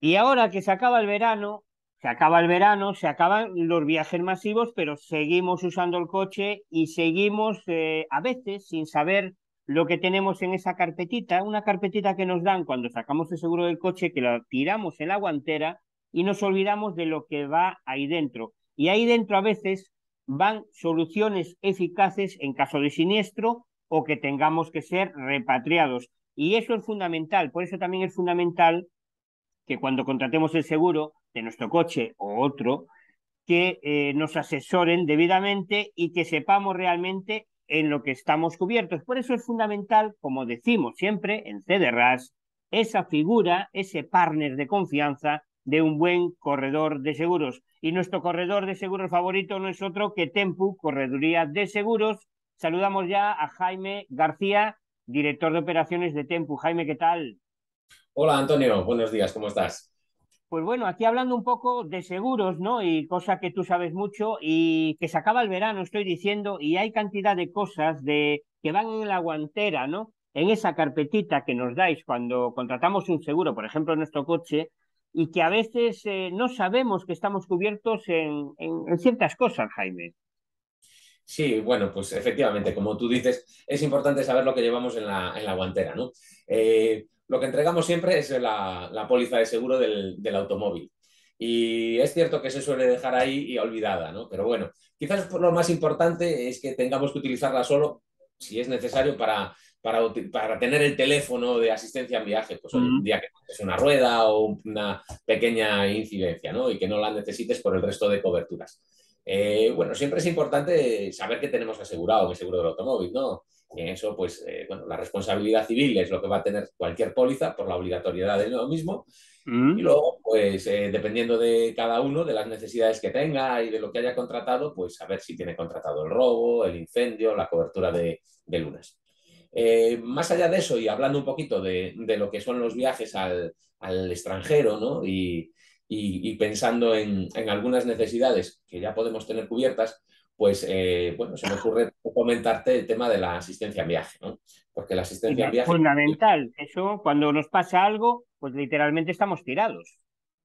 Y ahora que se acaban los viajes masivos, pero seguimos usando el coche y seguimos a veces sin saber lo que tenemos en esa carpetita, una carpetita que nos dan cuando sacamos el seguro del coche, que la tiramos en la guantera y nos olvidamos de lo que va ahí dentro. Y ahí dentro a veces van soluciones eficaces en caso de siniestro o que tengamos que ser repatriados. Y eso es fundamental, por eso también es fundamental que cuando contratemos el seguro de nuestro coche o otro, que nos asesoren debidamente y que sepamos realmente en lo que estamos cubiertos. Por eso es fundamental, como decimos siempre en CDRAS, esa figura, ese partner de confianza de un buen corredor de seguros. Y nuestro corredor de seguros favorito no es otro que Tempu, Correduría de Seguros. Saludamos ya a Jaime García, director de operaciones de Tempu. Jaime, ¿qué tal? Hola Antonio, buenos días, ¿cómo estás? Pues bueno, aquí hablando un poco de seguros, ¿no? Y cosa que tú sabes mucho y que se acaba el verano, estoy diciendo, y hay cantidad de cosas que van en la guantera, ¿no? En esa carpetita que nos dais cuando contratamos un seguro, por ejemplo, en nuestro coche, y que a veces no sabemos que estamos cubiertos en ciertas cosas, Jaime. Sí, bueno, pues efectivamente, como tú dices, es importante saber lo que llevamos en la guantera, ¿no? Lo que entregamos siempre es la póliza de seguro del automóvil. Y es cierto que se suele dejar ahí y olvidada, ¿no? Pero bueno, quizás lo más importante es que tengamos que utilizarla solo si es necesario para tener el teléfono de asistencia en viaje, pues oye, un Mm. día que es una rueda o una pequeña incidencia, ¿no? Y que no la necesites por el resto de coberturas. Bueno, siempre es importante saber que tenemos asegurado el seguro del automóvil, ¿no? Y en eso, pues, bueno, la responsabilidad civil es lo que va a tener cualquier póliza por la obligatoriedad de lo mismo. Y Mm. luego, pues, dependiendo de cada uno, de las necesidades que tenga y de lo que haya contratado, pues, a ver si tiene contratado el robo, el incendio, la cobertura de lunas. Más allá de eso, y hablando un poquito de lo que son los viajes al extranjero, ¿no? Y pensando en algunas necesidades que ya podemos tener cubiertas, pues bueno, se me ocurre comentarte el tema de la asistencia en viaje, ¿no? Porque la asistencia en viaje, Fundamental. Eso, cuando nos pasa algo, pues literalmente estamos tirados.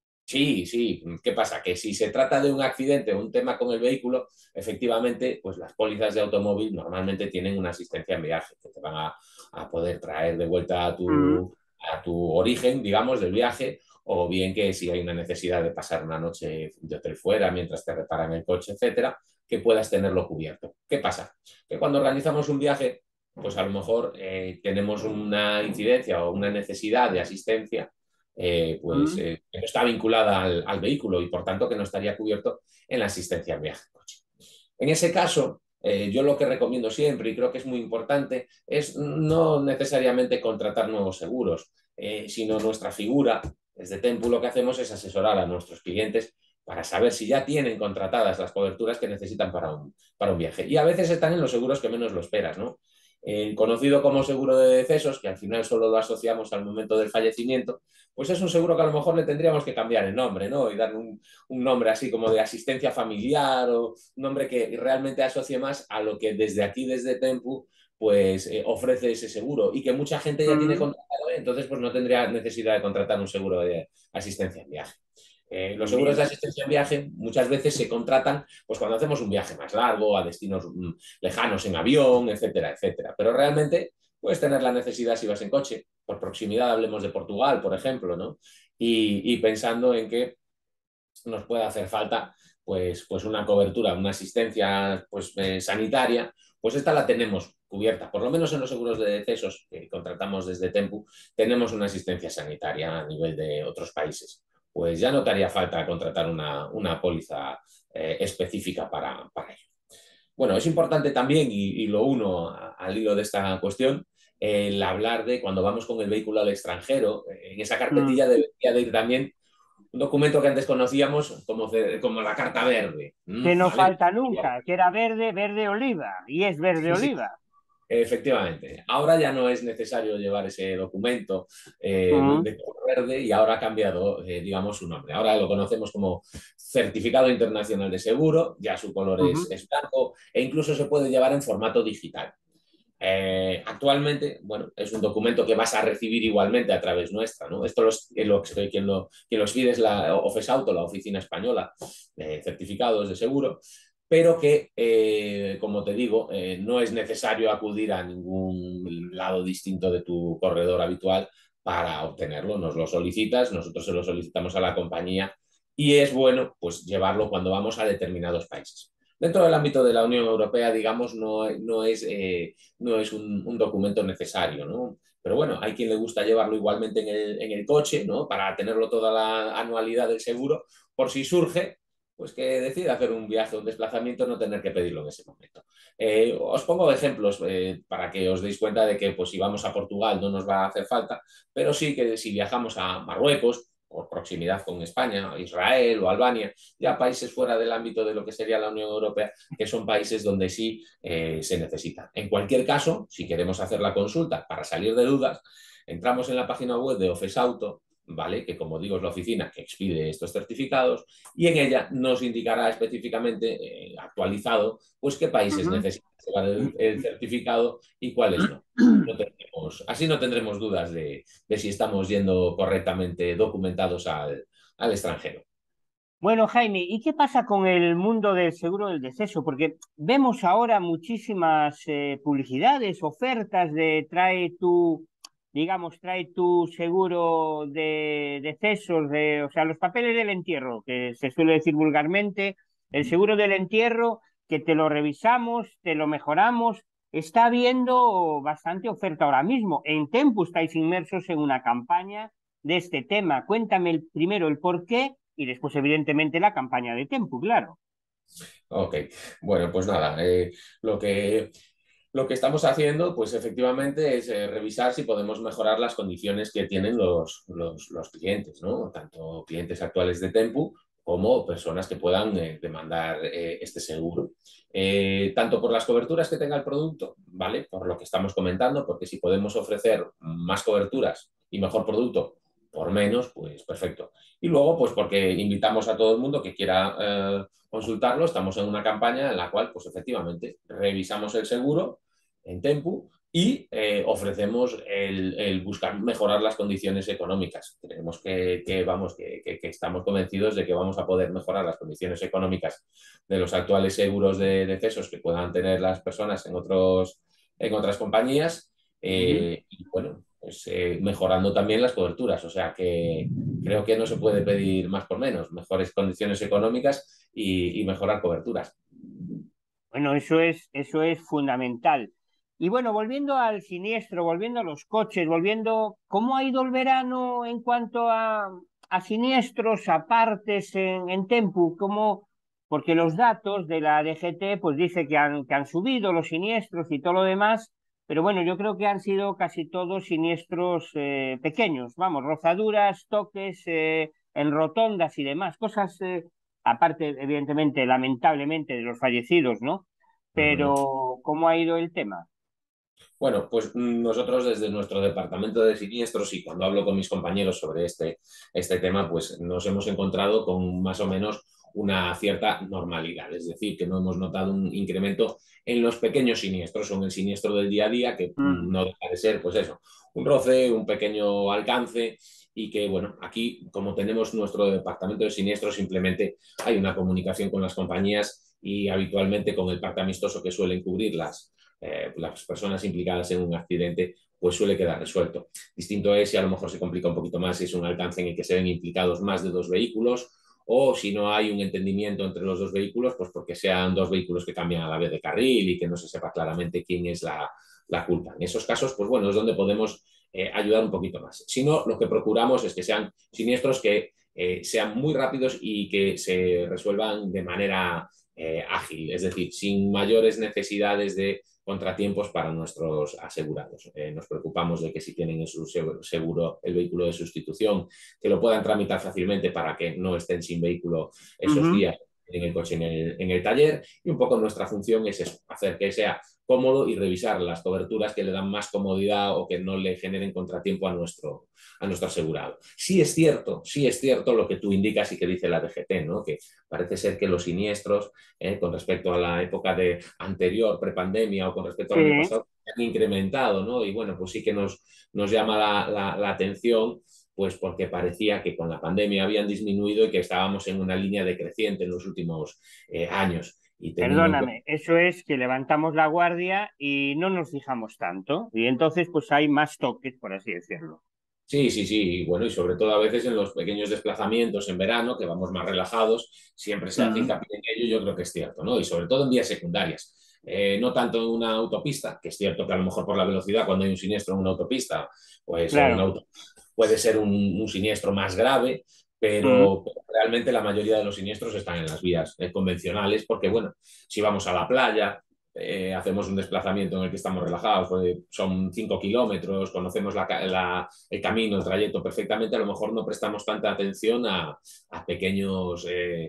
sí, sí, ¿qué pasa? Que si se trata de un accidente o un tema con el vehículo, efectivamente, pues las pólizas de automóvil normalmente tienen una asistencia en viaje, que te van a poder traer de vuelta Mm. a tu origen, digamos, del viaje, o bien que si hay una necesidad de pasar una noche de hotel fuera mientras te reparan el coche, etcétera, que puedas tenerlo cubierto. ¿Qué pasa? Que cuando organizamos un viaje, pues a lo mejor tenemos una incidencia o una necesidad de asistencia pues Mm. que no está vinculada al vehículo y por tanto que no estaría cubierto en la asistencia al viaje en coche. En ese caso, yo lo que recomiendo siempre y creo que es muy importante es no necesariamente contratar nuevos seguros, sino nuestra figura. Desde Tempu lo que hacemos es asesorar a nuestros clientes para saber si ya tienen contratadas las coberturas que necesitan para un viaje. Y a veces están en los seguros que menos lo esperas, ¿no? El conocido como seguro de decesos, que al final solo lo asociamos al momento del fallecimiento, pues es un seguro que a lo mejor le tendríamos que cambiar el nombre, ¿no? Y darle un nombre así como de asistencia familiar o un nombre que realmente asocie más a lo que desde aquí, desde Tempu, pues ofrece ese seguro y que mucha gente ya tiene Mm. contratado, entonces pues no tendría necesidad de contratar un seguro de asistencia en viaje. Los seguros de Bien. asistencia en viaje muchas veces se contratan pues cuando hacemos un viaje más largo, a destinos lejanos en avión, etcétera, etcétera. Pero realmente puedes tener la necesidad si vas en coche. Por proximidad hablemos de Portugal, por ejemplo, ¿no? Y pensando en que nos puede hacer falta pues una cobertura, una asistencia pues, sanitaria, pues esta la tenemos cubierta, por lo menos en los seguros de decesos que contratamos desde Tempu, tenemos una asistencia sanitaria a nivel de otros países. Pues ya no te haría falta contratar una póliza específica para ello. Bueno, es importante también, y lo uno al hilo de esta cuestión, el hablar de cuando vamos con el vehículo al extranjero. En esa Mm. carpetilla debería de ir también un documento que antes conocíamos como la carta verde, Que no ¿vale? falta nunca, que era verde, verde oliva, y es verde Sí, sí, oliva. efectivamente. Ahora ya no es necesario llevar ese documento Mm. de color verde y ahora ha cambiado, digamos, su nombre. Ahora lo conocemos como Certificado Internacional de Seguro, ya su color Ujú. es blanco e incluso se puede llevar en formato digital. Actualmente, bueno, es un documento que vas a recibir igualmente a través nuestra, ¿no? Esto quien lo expide es la OFESAuto, la Oficina Española de Certificados de Seguro, pero que, como te digo, no es necesario acudir a ningún lado distinto de tu corredor habitual para obtenerlo. Nos lo solicitas, nosotros se lo solicitamos a la compañía y es bueno pues llevarlo cuando vamos a determinados países. Dentro del ámbito de la Unión Europea, digamos, no es un documento necesario, ¿no? Pero bueno, hay quien le gusta llevarlo igualmente en el coche, ¿no? Para tenerlo toda la anualidad del seguro, por si surge, pues que decida hacer un viaje, un desplazamiento, no tener que pedirlo en ese momento. Os pongo ejemplos para que os deis cuenta de que pues, si vamos a Portugal no nos va a hacer falta, pero sí que si viajamos a Marruecos, por proximidad con España, Israel o Albania, ya países fuera del ámbito de lo que sería la Unión Europea, que son países donde sí se necesita. En cualquier caso, si queremos hacer la consulta para salir de dudas, entramos en la página web de Ofesauto, ¿vale? Que como digo es la oficina que expide estos certificados y en ella nos indicará específicamente actualizado pues qué países Ujú. necesitan llevar el certificado y cuáles no. Así no tendremos dudas de si estamos yendo correctamente documentados al extranjero. Bueno, Jaime, ¿y qué pasa con el mundo del seguro del deceso? Porque vemos ahora muchísimas publicidades, ofertas de digamos, trae tu seguro de decesos, o sea, los papeles del entierro, que se suele decir vulgarmente, el seguro del entierro, que te lo revisamos, te lo mejoramos. Está habiendo bastante oferta ahora mismo. En Tempo estáis inmersos en una campaña de este tema. Cuéntame primero el por qué y después, evidentemente, la campaña de Tempo, claro. Ok, bueno, pues nada, lo que estamos haciendo, pues efectivamente, es revisar si podemos mejorar las condiciones que tienen los clientes, ¿no? Tanto clientes actuales de Tempu como personas que puedan demandar este seguro. Tanto por las coberturas que tenga el producto, ¿vale? Por lo que estamos comentando, porque si podemos ofrecer más coberturas y mejor producto por menos, pues perfecto. Y luego, pues porque invitamos a todo el mundo que quiera consultarlo, estamos en una campaña en la cual, pues efectivamente, revisamos el seguro en Tempu y ofrecemos el buscar mejorar las condiciones económicas. Creemos que estamos convencidos de que vamos a poder mejorar las condiciones económicas de los actuales seguros de decesos que puedan tener las personas en otras compañías. Ujú. Y bueno, pues mejorando también las coberturas. O sea que creo que no se puede pedir más por menos, mejores condiciones económicas y mejorar coberturas. Bueno, eso es fundamental. Y bueno, volviendo al siniestro, volviendo a los coches, volviendo, ¿cómo ha ido el verano en cuanto a siniestros, a partes en Tempu? Porque los datos de la DGT pues dice que han subido los siniestros y todo lo demás, pero bueno, yo creo que han sido casi todos siniestros pequeños, vamos, rozaduras, toques en rotondas y demás, cosas aparte, evidentemente, lamentablemente, de los fallecidos, ¿no? Uh -huh. Pero, ¿cómo ha ido el tema? Bueno, pues nosotros desde nuestro departamento de siniestros y cuando hablo con mis compañeros sobre este tema, pues nos hemos encontrado con más o menos una cierta normalidad. Es decir, que no hemos notado un incremento en los pequeños siniestros o en el siniestro del día a día, que Mm. no deja de ser, pues eso, un roce, un pequeño alcance y que, bueno, aquí como tenemos nuestro departamento de siniestros, simplemente hay una comunicación con las compañías y habitualmente con el parte amistoso que suelen cubrir las personas implicadas en un accidente, pues suele quedar resuelto. Distinto es si a lo mejor se complica un poquito más si es un alcance en el que se ven implicados más de dos vehículos o si no hay un entendimiento entre los dos vehículos, pues porque sean dos vehículos que cambian a la vez de carril y que no se sepa claramente quién es la culpa. En esos casos, pues bueno, es donde podemos ayudar un poquito más. Si no, lo que procuramos es que sean siniestros que sean muy rápidos y que se resuelvan de manera ágil, es decir, sin mayores necesidades de contratiempos para nuestros asegurados. Nos preocupamos de que si tienen en su seguro el vehículo de sustitución, que lo puedan tramitar fácilmente para que no estén sin vehículo esos Ujú. días en el coche en el taller, y un poco nuestra función es eso, hacer que sea cómodo y revisar las coberturas que le dan más comodidad o que no le generen contratiempo a nuestro asegurado. Sí es cierto lo que tú indicas y que dice la DGT, ¿no? Que parece ser que los siniestros, con respecto a la época de anterior, prepandemia o con respecto al año Sí. pasado, han incrementado, ¿no? Y bueno, pues sí que nos llama la atención, pues porque parecía que con la pandemia habían disminuido y que estábamos en una línea decreciente en los últimos años. Y teniendo en cuenta. Perdóname, eso es que levantamos la guardia y no nos fijamos tanto. Y entonces, pues hay más toques, por así decirlo. Sí, sí, sí, y bueno, y sobre todo a veces en los pequeños desplazamientos en verano, que vamos más relajados, siempre se hace Mm. hincapié en ello, yo creo que es cierto, ¿no? Y sobre todo en vías secundarias. No tanto en una autopista, que es cierto que a lo mejor por la velocidad, cuando hay un siniestro en una autopista, pues en una Claro. auto puede ser un siniestro más grave, Mm. pero realmente la mayoría de los siniestros están en las vías convencionales, porque bueno, si vamos a la playa, hacemos un desplazamiento en el que estamos relajados, pues, son 5 kilómetros, conocemos el camino, el trayecto perfectamente, a lo mejor no prestamos tanta atención a pequeños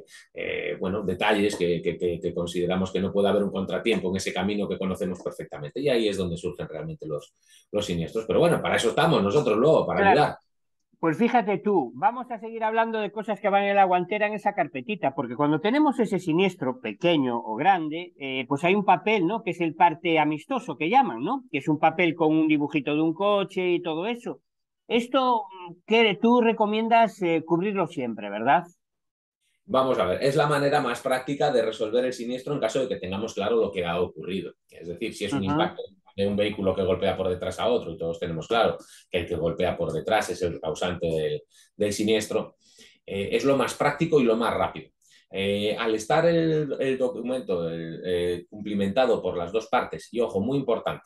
bueno, detalles que consideramos que no puede haber un contratiempo en ese camino que conocemos perfectamente. Y ahí es donde surgen realmente los siniestros. Pero bueno, para eso estamos nosotros luego, para Claro. ayudar. Pues fíjate tú, vamos a seguir hablando de cosas que van en la guantera en esa carpetita, porque cuando tenemos ese siniestro pequeño o grande, pues hay un papel, ¿no? Que es el parte amistoso que llaman, ¿no? Que es un papel con un dibujito de un coche y todo eso. Esto, que tú recomiendas cubrirlo siempre, ¿verdad? Vamos a ver, es la manera más práctica de resolver el siniestro en caso de que tengamos claro lo que ha ocurrido. Es decir, si es un Ujú. impacto de un vehículo que golpea por detrás a otro, y todos tenemos claro que el que golpea por detrás es el causante del siniestro, es lo más práctico y lo más rápido. Al estar el documento cumplimentado por las dos partes, y ojo, muy importante,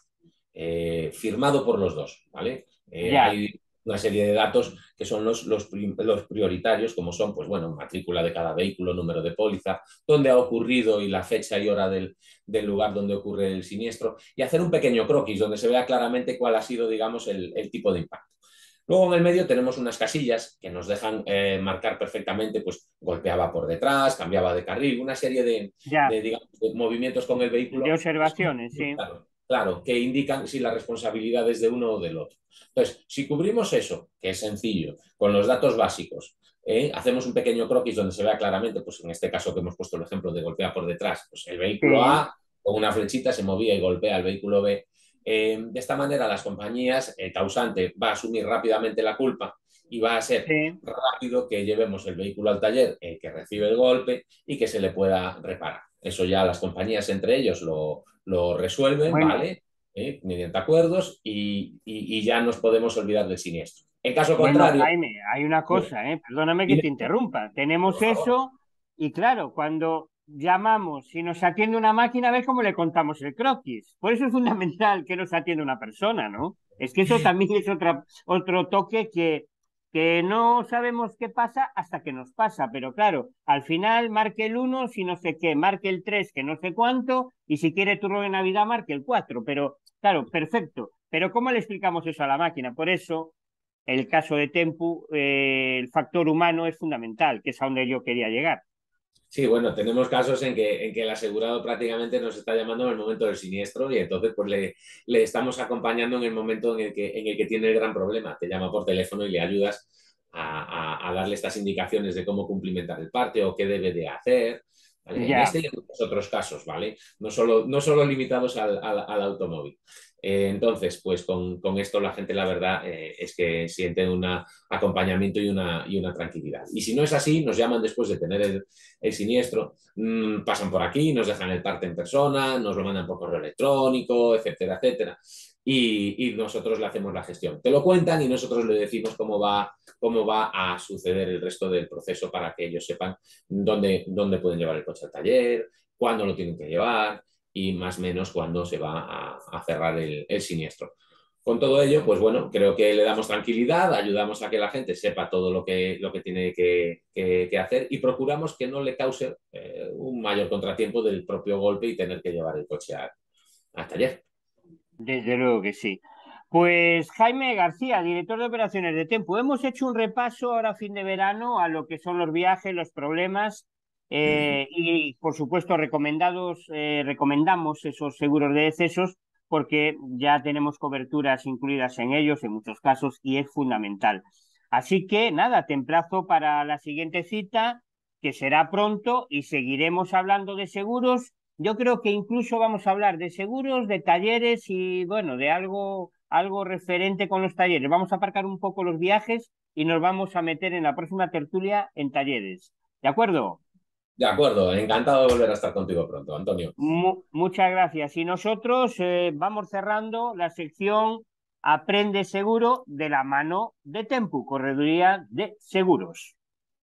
firmado por los dos, ¿vale? Ya. Hay una serie de datos que son los prioritarios, como son, pues bueno, matrícula de cada vehículo, número de póliza, dónde ha ocurrido y la fecha y hora del lugar donde ocurre el siniestro, y hacer un pequeño croquis donde se vea claramente cuál ha sido, digamos, el tipo de impacto. Luego en el medio tenemos unas casillas que nos dejan marcar perfectamente, pues golpeaba por detrás, cambiaba de carril, una serie Ya, digamos, de movimientos con el de vehículo que son observaciones, muy sí. claros. Claro, que indican si la responsabilidad es de uno o del otro. Entonces, si cubrimos eso, que es sencillo, con los datos básicos, hacemos un pequeño croquis donde se vea claramente, pues en este caso que hemos puesto el ejemplo de golpear por detrás, pues el vehículo Sí, A con una flechita se movía y golpea al vehículo B. De esta manera, las compañías, el causante va a asumir rápidamente la culpa y va a ser sí. rápido que llevemos el vehículo al taller que recibe el golpe y que se le pueda reparar. Eso ya las compañías entre ellos lo resuelven, Bueno, ¿vale? Mediante acuerdos y ya nos podemos olvidar del siniestro. En caso bueno, contrario, Jaime, hay una cosa, perdóname que dime, te interrumpa. por Tenemos favor. eso y claro, cuando llamamos y nos atiende una máquina, a ver cómo le contamos el croquis. Por eso es fundamental que nos atienda una persona, ¿no? Es que eso también es otro toque que no sabemos qué pasa hasta que nos pasa, pero claro, al final marque el uno si no sé qué, marque el 3 que no sé cuánto, y si quiere turno de Navidad marque el 4 pero claro, perfecto. Pero ¿cómo le explicamos eso a la máquina? Por eso el caso de Tempu, el factor humano es fundamental, que es a donde yo quería llegar. Sí, bueno, tenemos casos en que el asegurado prácticamente nos está llamando en el momento del siniestro y entonces pues le estamos acompañando en el momento en el que tiene el gran problema. Te llama por teléfono y le ayudas a darle estas indicaciones de cómo cumplimentar el parte o qué debe de hacer. ¿Vale? En Ya, este y en muchos otros casos, ¿vale? No solo limitados al automóvil. Entonces, pues con esto la gente, la verdad, es que siente un acompañamiento y una tranquilidad. Y si no es así, nos llaman después de tener el siniestro, pasan por aquí, nos dejan el parte en persona, nos lo mandan por correo electrónico, etcétera, etcétera. Y nosotros le hacemos la gestión. Te lo cuentan y nosotros le decimos cómo va a suceder el resto del proceso para que ellos sepan dónde pueden llevar el coche al taller, cuándo lo tienen que llevar y más o menos cuándo se va a cerrar el siniestro. Con todo ello, pues bueno, creo que le damos tranquilidad, ayudamos a que la gente sepa todo lo que tiene que hacer y procuramos que no le cause un mayor contratiempo del propio golpe y tener que llevar el coche al taller. desde luego que sí. Pues Jaime García, director de operaciones de Tempu, hemos hecho un repaso ahora a fin de verano a lo que son los viajes, los problemas. Y, por supuesto, recomendamos esos seguros de decesos porque ya tenemos coberturas incluidas en ellos en muchos casos y es fundamental. Así que nada, te emplazo para la siguiente cita, que será pronto, y seguiremos hablando de seguros. Yo creo que incluso vamos a hablar de seguros, de talleres y, bueno, de algo referente con los talleres. Vamos a aparcar un poco los viajes y nos vamos a meter en la próxima tertulia en talleres. ¿De acuerdo? De acuerdo, encantado de volver a estar contigo pronto, Antonio. Muchas gracias. Y nosotros vamos cerrando la sección Aprende Seguro de la mano de Tempu, Correduría de Seguros.